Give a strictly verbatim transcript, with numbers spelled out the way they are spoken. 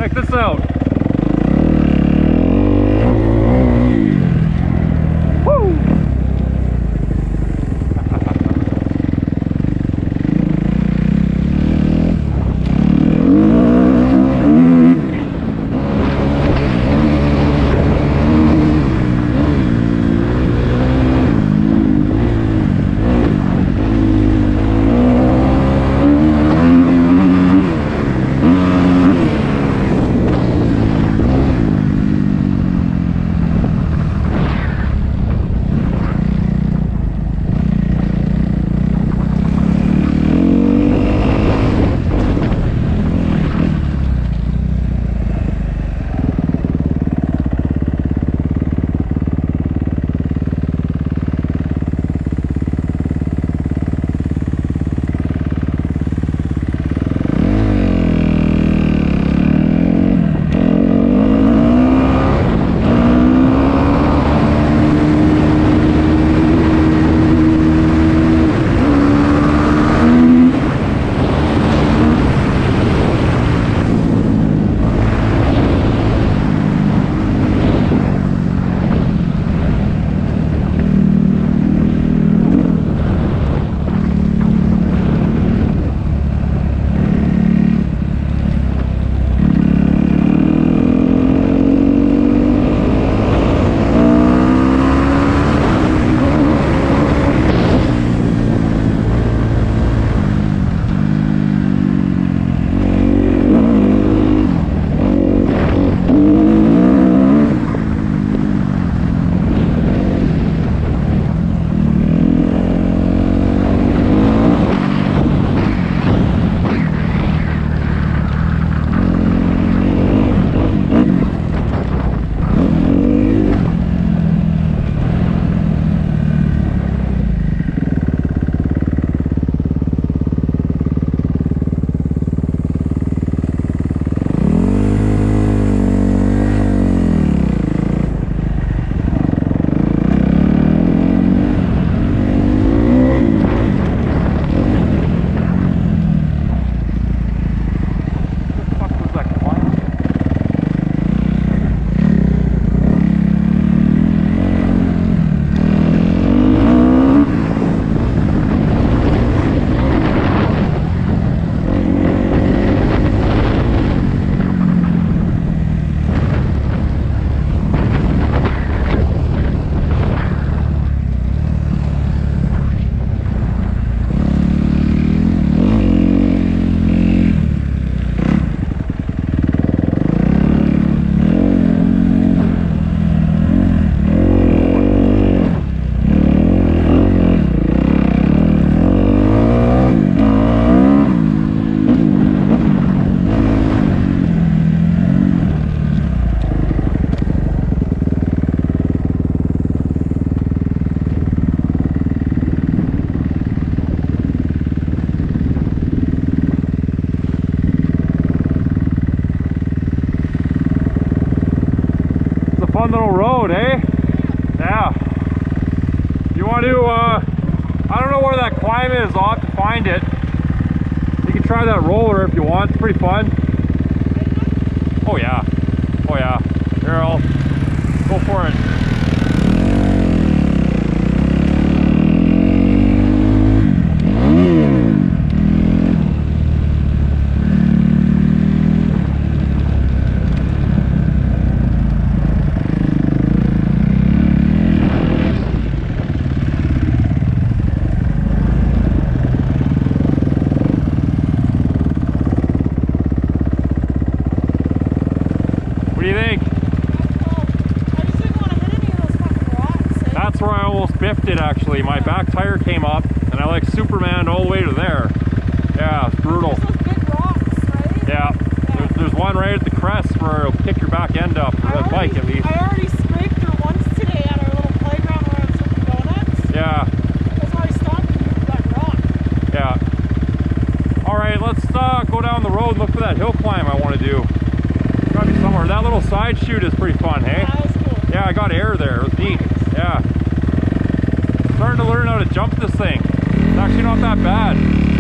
Check this out. Woo! Fun little road, eh? Yeah. You want to, uh, I don't know where that climb is, I'll have to find it. You can try that roller if you want, it's pretty fun. Oh yeah, oh yeah. Here, I'll go for it. What do you think? I just didn't want to hit any of those fucking rocks, eh? That's where I almost biffed it actually. My back tire came up and I like Superman all the way to there. Yeah, it's brutal. There's those big rocks, right? Yeah. Yeah. There's, there's one right at the crest where it'll pick your back end up for that bike at least. I already scraped her once today at our little playground where I was with the donuts. Yeah. That's why I stopped and moved that rock. Yeah. Alright, let's uh, go down the road and look for that hill climb I want to do. Gotta be somewhere. That little side chute is pretty fun, hey? Yeah, that was cool. Yeah, I got air there. It was neat. Yeah. Starting to learn how to jump this thing. It's actually not that bad.